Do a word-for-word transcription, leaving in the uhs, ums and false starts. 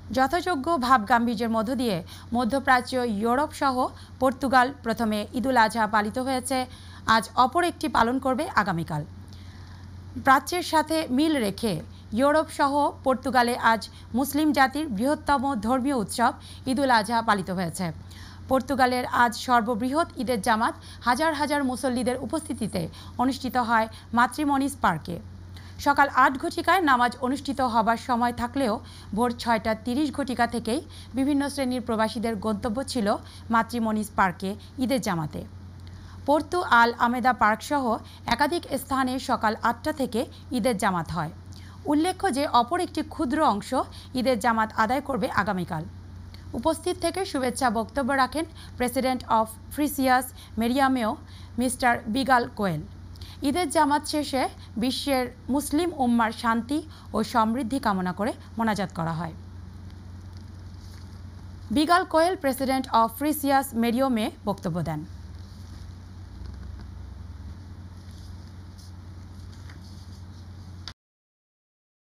যথাযোগ্য ভাবগাম্ভীর্যের মধ্য দিয়ে মধ্যপ্রাচ্য, ইউরোপ সহ পর্তুগাল প্রথমে ঈদুল আজহা পালিত হয়েছে, আজ অপর একটি পালন করবে আগামীকাল। প্রাচ্যের সাথে মিল রেখে ইউরোপ সহ পর্তুগালে আজ মুসলিম জাতির বৃহত্তম ধর্মীয় উৎসব ঈদুল আজহা পালিত হয়েছে। পর্তুগালের আজ সর্ববৃহৎ ঈদের জামাত হাজার হাজার মুসল্লিদের উপস্থিতিতে অনুষ্ঠিত হয় মাতৃমনিস পার্কে। সকাল আট ঘটিকায় নামাজ অনুষ্ঠিত হবার সময় থাকলেও ভোর ছয়টা তিরিশ ঘটিকা থেকেই বিভিন্ন শ্রেণীর প্রবাসীদের গন্তব্য ছিল মাতৃমনিস পার্কে ঈদের জামাতে। পর্তু আল আমেদা পার্কসহ একাধিক স্থানে সকাল আটটা থেকে ঈদের জামাত হয়। উল্লেখ্য যে অপর একটি ক্ষুদ্র অংশ ঈদের জামাত আদায় করবে আগামীকাল। উপস্থিত থেকে শুভেচ্ছা বক্তব্য রাখেন প্রেসিডেন্ট অফ ফ্রিসিয়াস মেরিয়ামেও মিস্টার বিগাল কোয়েল। ঈদের জামাত শেষে বিশ্বের মুসলিম উম্মার শান্তি ও সমৃদ্ধি কামনা করে মোনাজাত করা হয়। বিগাল কোয়েল প্রেসিডেন্ট অফ ফ্রিসিয়াস মেরিয়ামে বক্তব্য দেন।